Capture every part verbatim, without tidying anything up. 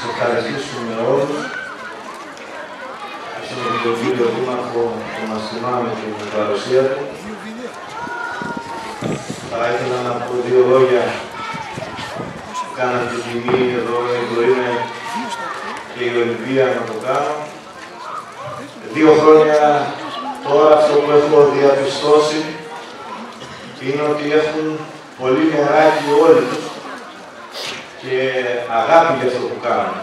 σας ευχαριστήσουμε όλους. Ευχαριστούμε τον κύριο Δήμαρχο που μας θυμάμαι την παρουσία του. Θα ήθελα να πω δύο λόγια που κάνατε την τιμή εδώ, εδώ είναι και η Ολυμπία να το κάνω. Δύο χρόνια τώρα αυτό που έχω διαπιστώσει είναι ότι έχουν πολύ νεράκι όλοι τους και αγάπη για αυτό που κάνουν.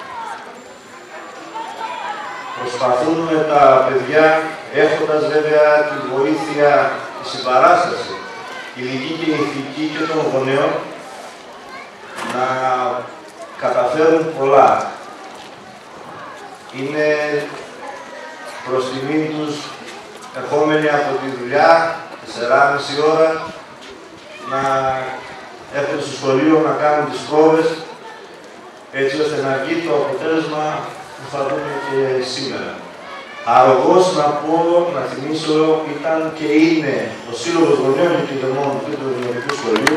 Προσπαθούν με τα παιδιά, έχοντας βέβαια τη βοήθεια, τη συμπαράσταση, ηλική και ηθική και των γονέων, να καταφέρουν πολλά. Είναι προς τιμή τους ερχόμενοι από τη δουλειά, τεσσεράμιση ώρα, να έρθουν στο σχολείο να κάνουν τις πρόβες, έτσι ώστε να βγει το αποτέλεσμα που θα δούμε και σήμερα. Αρρωγός να πω, να θυμίσω, ήταν και είναι ο Σύλλογος Γονέων και Δεμών του Τρίτου Δημοτικού Σχολείου.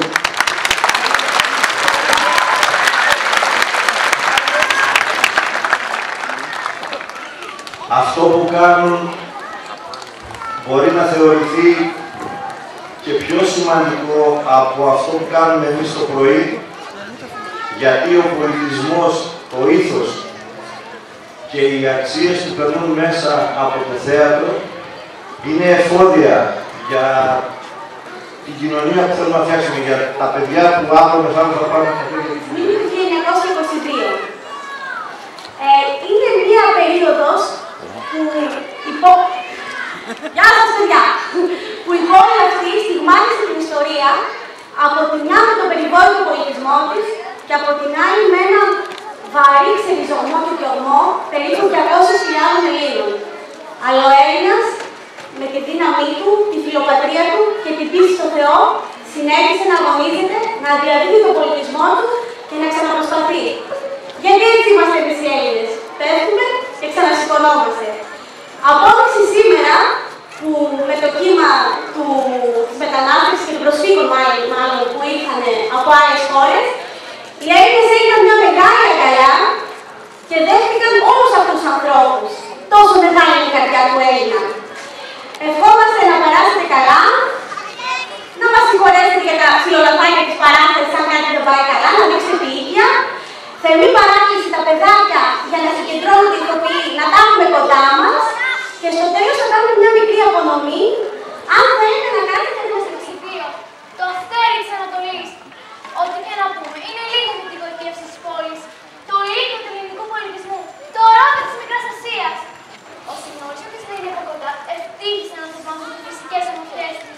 Αυτό που κάνουν μπορεί να θεωρηθεί και πιο σημαντικό από αυτό που κάνουμε εμείς το πρωί, γιατί ο πολιτισμός, το ήθος και οι αξίες που περνούν μέσα από το θέατρο είναι εφόδια για την κοινωνία που θέλουμε να φτιάξουμε, για τα παιδιά που αύριο μεθαύριο θα πάρουν τα παιδιά. Είναι το χίλια εννιακόσια είκοσι δύο. Ε, είναι μία περίοδος που υπό... Γεια σας, παιδιά! Που η πόλη αυτή στιγμάτισε την ιστορία από τη μια με τον περιβόητο πολιτισμό της και από την άλλη με ένα βαρύ ξεριζωμό και τιωμό περίπου διακόσιες χιλιάδες Ελλήνων. Αλλά ο Έλληνας, με τη δύναμή του, τη φιλοπατρία του και την πίστη στο Θεό, συνέχισε να αγωνίζεται, να διαδίδει τον πολιτισμό του και να ξαναπροσπαθεί. Γιατί έτσι είμαστε εμείς οι Έλληνες. Πέφτουμε και ξανασηκωνόμαστε. Απόδειξη σήμερα που με το κύμα του μετανάστευσης και των προσφύγων μάλλον που ήρθαν από άλλες χώρες, οι Έλληνες έγιναν μια μεγάλη αγκαλιά και δέχτηκαν όλους αυτούς τους ανθρώπους. Τόσο μεγάλη είναι η καρδιά του Έλληνα. Ευχόμαστε να περάσετε καλά, να μας συγχωρέσετε για τα ψιλολαφάκια της παράστασης αν κάτι δεν πάει καλά, να δείξετε ποιήθεια. Θερμή παράκληση τα παιδάκια για να συγκεντρώνονται οι ηθοποιοί, να τα έχουμε κοντά μας και στο τέλος θα κάνουμε μια μικρή απονομή. Αν θέλετε να κάνετε ένα στοιχείο, το αστέρι της Ανατολής, ό,τι και να πούμε, είναι λίγο με την γοητεία της πόλης, το ίδιο του ελληνικού πολιτισμού, το ρόδο της Μικράς Ασίας. Όσοι γνώρισαν ότι δεν είναι από κοντά, ευτύχησαν να θαυμάσουν τις φυσικές ομορφιές της.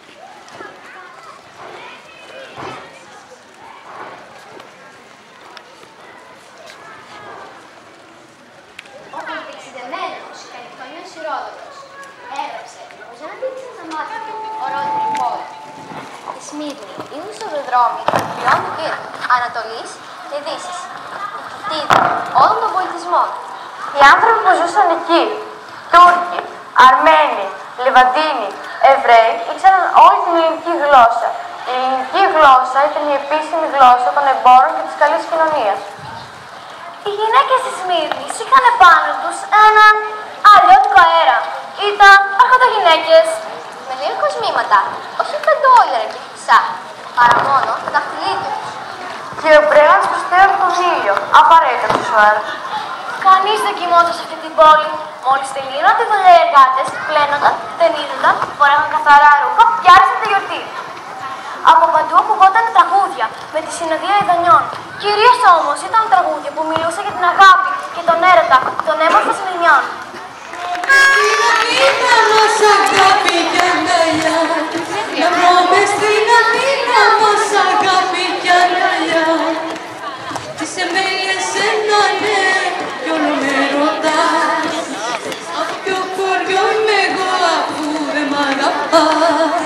Ο πολυτεξιδεμένος καλλιτεχνικός Ηρόδοτος έγραψε πως δεν αντίληξε τα μάτια του ορότρη πόλη. Η Σμύρνη είναι στο δρόμο των τριών γύρων Ανατολής και Δύσης. Η κοιτίδα όλων των πολιτισμών. Οι άνθρωποι που ζούσαν εκεί, Τούρκοι, Αρμένοι, Λεβαντίνοι, Εβραίοι, ήξεραν όλη την ελληνική γλώσσα. Η ελληνική γλώσσα ήταν η επίσημη γλώσσα των εμπόρων και της καλής κοινωνίας. Οι γυναίκες της Σμύρνης είχαν πάνω τους έναν αλλιώτικο αέρα. Ήταν αρχοντογυναίκες Με λίγα κοσμήματα, όχι πεντόλερα και χρυσά, παρά μόνο τα δαχτυλίδια τους. και ο μπρέγανς προστέρευε τον ήλιο, απαραίτητα αξεσουάρ. Κανείς δεν κοιμόταν σε αυτή την πόλη. Μόλις τελείωναν τη δουλειά οι εργάτες, πλένονταν, ταινίζονταν, φοράγαν καθαρά ρούχα και άρχισαν τη γιορτή. Από παντού ακουγόταν τραγούδια με τη συνοδεία ειδονιών. Κυρίως όμως ήταν τραγούδια που μιλούσαν για την αγάπη και τον έρωτα των έμορφων Σμυρνιών. Στην Αθήνα μας αγάπη κι αγκαλιά, να πούμε στην Αθήνα μας αγάπη κι αγκαλιά. Τις εμέλειες ένα ναι κι όλο με ρωτάς, απ' ποιο χωριό είμαι εγώ αφού δεν μ' αγαπάς.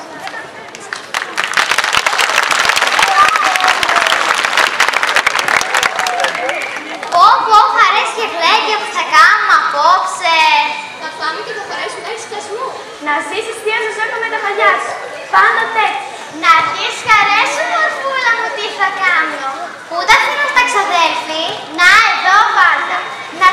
Πω πω χαρές και γλέκια που θα κάνουμε απόψε. Θα φάμε και θα χωρέσουμε τα εξικασμού. Να ζήσεις θεία Ζωζέπα με τα παλιά σου. Πάντα τέτοια. Να δεις χαρές σου μορφούλα μου τι θα κάνω. Πού τα αφήνουν τα ξαδέλφη, να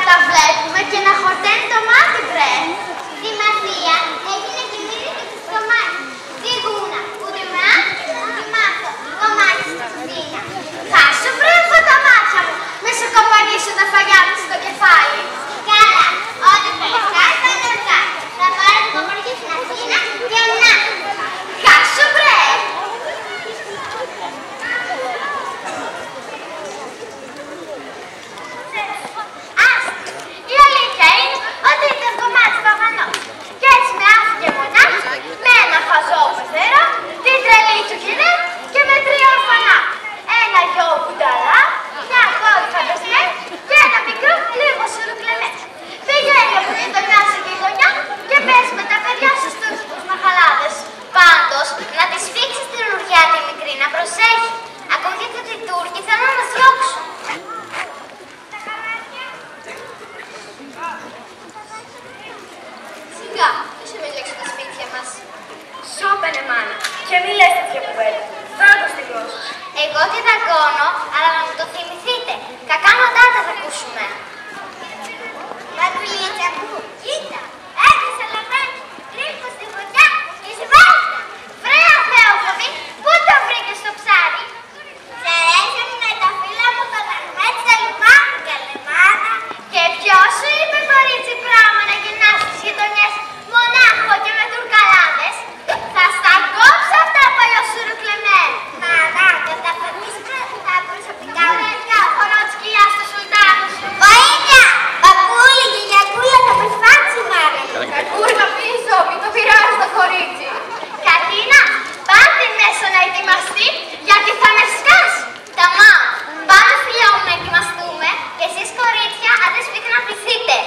τα βλέπουμε και να χορταίνει το μάτι, βρε. Στη Μαθία έγινε και μύριζε και το στομάχι. Στη Γούνα, κουριμά, κουριμάτο, κομμάτι στη κουζίνα. Χάσου, βρε, από τα μάτια μου, με σου κοπανίσω τα φαγιά μου στο κεφάλι. Καλά, ό,τι περιστάει θα εορτάσει. Θα πάρω το κομμάτι στην Αθήνα και να. Χάσου, βρε. Η αλήθεια είναι ότι ήταν κομμάτι παγανό. Και έτσι με άφηκε μονάχη, με ένα χαζό πεθερό, την τρελή του γυναίκα και με τρία ορφανά. Ένα γιο κουνταλά, μια κόρη φαντασμένη και ένα μικρό λίγο σουρουκλεμένο. Πηγαίνει από γειτονιά σε γειτονιά και παίζει με τα παιδιά σου στους τους μαχαλάδες. Πάντως, να τη σφίξει την ουριά τη μικρή να προσέχει. Ακόμη και ότι οι Τούρκοι θέλουν να μας διώξουν. Σιγά, δεν σε μιλήξω τα σπίτια μας. Σώπαινε, μάνα, και μη λες τέτοια κουβέντα. Θα το στυλώσω. Εγώ τι δαγκώνω, αλλά να μου το θυμηθείτε. Κακά μαντάτα θα ακούσουμε. Μαγουλίτσα μου, κοίτα, έχεις αλαμάκι, ρίχνω στη φωτιά και σβάλτα. Βρε αθέοφοβη, πού το βρήκες στο ψάρι? Σε αρέσουν με τα φύλλα μου το δαχμέτσι στα λιμάνι, καλέ μάνα. Και ποιος σου είπε, κορίτσι, πράγμα να γυρνάς στις γειτονιές μονάχο και με τουρκαλάδες? Θα στα κόψω αυτά παλιοσουρουκλεμένα. Μάνα, δεν τα φωνείς τα προσωπικά παιδιά, χωρώ της κοιλιάς του σουλτάνου σου. Βοήθεια! Μπακούλη και γιακούλα θα μας φάξει, μάνα. Κακούρνα πίσω, μην το πειράζει το κορίτσι. Κατίνα, πάτε μέσω να ετοιμαστεί, γιατί θα με σκάσει. Ταμά, πάμε φιλιά μου να ετοιμαστούμε και εσείς κορίτσια, αν δεν σπίτι να πληθείτε.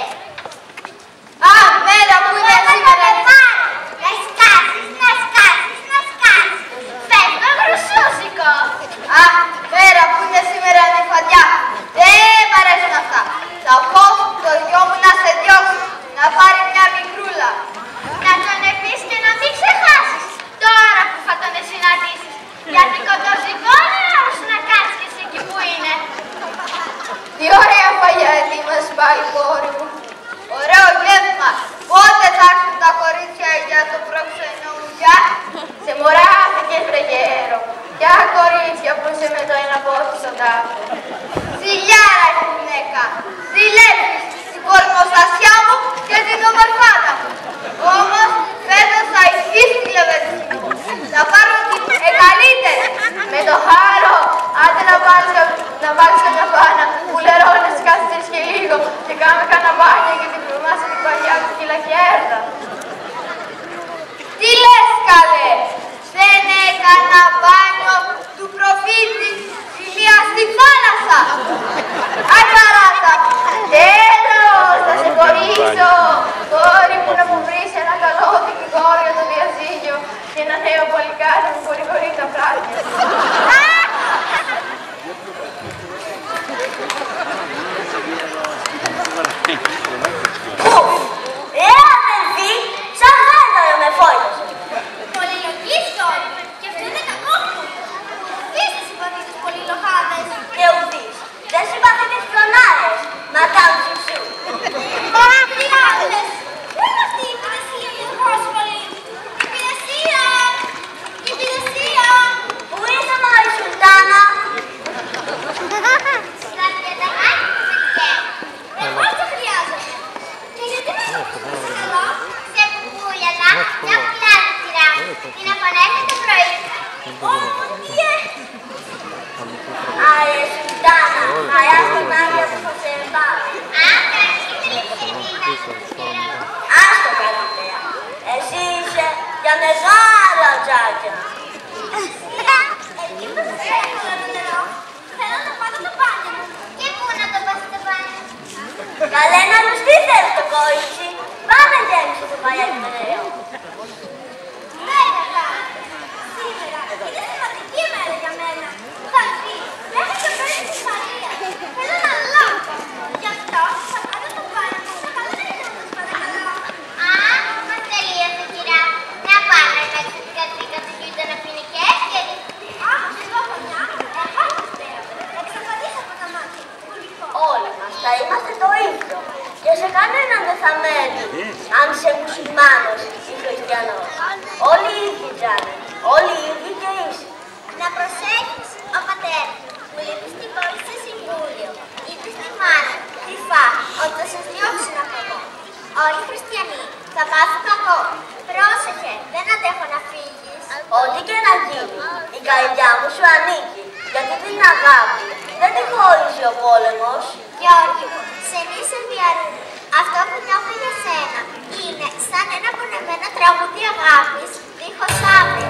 Α, μέρα που είναι σήμερα. Να σκάσεις, να σκάσεις, να σκάσεις. Φεύγω γρουσούζικο. Α, μέρα που είναι σήμερα νεφαντιά. Δεν μ' αρέσουν αυτά. Θα πω το γιο μου να σε διώξει, να πάρει μια μικρούλα. Να τον πεις και να μην ξεχάσεις τώρα που θα τον συναντήσεις. Γιατί κοντοζυγώνει όμως να κάνεις και εσύ εκεί που είναι. Τι ωραία παλιά μας πάει, κόρη μου. Ωραίο γεύμα. Πότε θα έρθουν τα κορίτσια για το πρόξενο ουλιά? Σε μωράθηκες, βρε γέρο. Ποια κορίτσια που είσαι με το ένα πόδι στον τάφο. Ζηλιάρα η γυναίκα. Ζηλεύεις την κορμοστασιά μου και την ομορφάτα μου. Όμως φέτος θα ισχύσει τη λεβέντηση μου. Θα πάρω την εγκαλύτερη. Με το χάρο. Άντε να πάρεις να πάρεις καμιά πάνα που λερώνεις κάθεσες και λίγο και κάμε κανένα μπάνιο και την πλουμάσαι την παλιά του κυλακέρδα. Τι λες, καλέ? Δεν έκανα μπάνιο του προφήτη φιλία στη θάλασσα. Ακαράτα. Τέλος, θα σε χωρίσω. Κόρη μου, να μου βρεις ένα καλό δικηγόρο για το διαζύγιο και ένα νέο πολυκάρι που χωρί τα βράδια. Πού? Ε, αδελφή, σαν γάνταρο με φόλιασε. Πολυλογείς τώρα, και αυτό είναι κακό μου. Τι σε συμπαθεί τους πολυλοχάδες? Και ουδείς. Δεν συμπαθεί τις φλωνάρες, μα κάνουν σουσού. Τι άλλες? Πού είναι αυτή η υπηρεσία για το πρόσφαλη? Υπηρεσία! Υπηρεσία! Πού είσαι, μωρή Σουλτάνα? Στα διαταγάνια που σε ξέρει. Εγώ το χρειάζομαι. Και γιατί δεν το πεις εδώ? Σε κουκούλιαζα μια πουλάρα σειρά μου. Την επανέφερε το πρωί. Ω, τι έχεις? Άρε Σουλτάνα, χαρά στη μάγια που θα σε πάρω. Α, κάνεις και τελεξίδι. Άστο καλύτερα. Εσύ είσαι για μεγάλα τζάκια. Εκεί που σε έφυγα το νερό. Θέλω να πάω το μπάνιο μου. Και πού να το πας το μπάνιο? Καλέ να μου τι θέλει το κόριτσι. Πάμε γέμισε το παλιάκι με νερό. Ναι, καλά. Σήμερα είναι σημαντική μέρα για μένα. Θα έρθει μέχρι το πρωί της Μαρίας. Θέλω να λάβω. Γι' αυτό θα πάρω το μπάνιο μου. Θα καλώ να είναι όμως παρακαλώ. Α, μας τελείωσε, κυρά. Να πάμε να παίξουμε την κατρίκα του Γιούντα να πίνει και εύκαιρη. Αχ, εγώ χωνιά. Εγώ πιστεύω. Εξαφανίσω από τα μάτια. Όλα μας τα θα είμαστε το ίδιο. Και σε κανέναν δεν θα μένει, αν είσαι μουσουλμάνος ή χριστιανός. Όλοι οι ίδιοι τζάνε, όλοι οι ίδιοι και ίσοι. Να προσέχεις, ο πατέρας μου λείπει στην πόλη σε συμβούλιο. Είπε στη μάνα, κρυφά, ότι θα σας διώξουν από εδώ. Όλοι οι χριστιανοί θα πάθουν κακό. Πρόσεχε, δεν αντέχω να φύγεις. Ό,τι και να γίνει, η καρδιά μου σου ανήκει, γιατί την αγάπη δεν τη χώριζε ο πόλεμος. Γιώργη μου, σε μη σε διαρρούν. Αυτό που νιώθω για σένα είναι σαν ένα πονεμένο τραγούδι αγάπης, δίχως άβρι.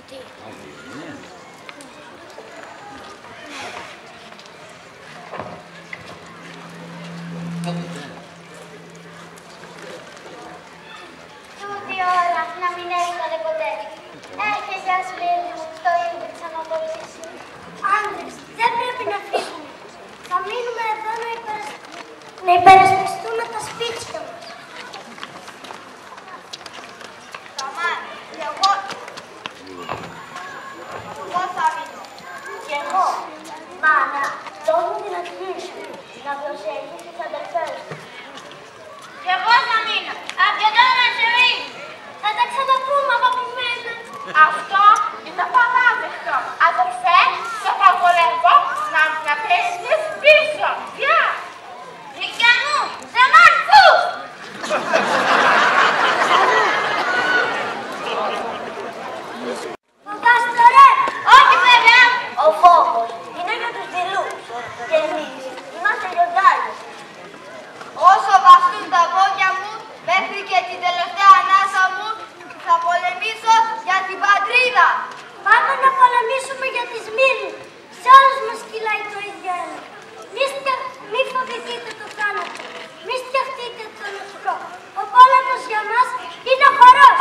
Τι. Τούτη ώρα να μην έρχονται ποτέ. Έρχεσαι Ασμύρνη μου, στο ήλπιξα να βοηθήσει. Άντρες, δεν πρέπει να φύγουμε. Θα μείνουμε εδώ να, υπερασ... να υπερασπιστούμε τα σπίτια μας. Σταμάτη, και εγώ... Εγώ θα μείνω. Και εγώ. Μάνα, δώσ' μου την ατυχή σου, να προσέχεις τις αδερφές σου. Και εγώ θα μείνω. Αρκετά να σε μείνει. Θα τα ξαναπούμε, αγαπημένα. Αυτό είναι απαράδεκτο. Αδερφέ, σε απαγορεύω να να πέσεις πίσω. Γεια! Λυκιανού, ζεμάνθους! Φοβάστε ρε! Όχι βέβαια! Ο φόβος είναι για τους δειλούς. Και εμείς είμαστε λιοντάρες. Όσο βαστούν τα πόδια μου, μέχρι και την τελευταία ανάσα μου, θα πολεμήσω για την πατρίδα. Πάμε να πολεμήσουμε για τη Σμύρνη. Σε όλους μας κυλάει το ίδιο αίμα. Μη, στια... μη φοβηθείτε το θάνατο. Μη στιαχτείτε τον εχθρό. Ο πόλεμος για μας είναι χορός.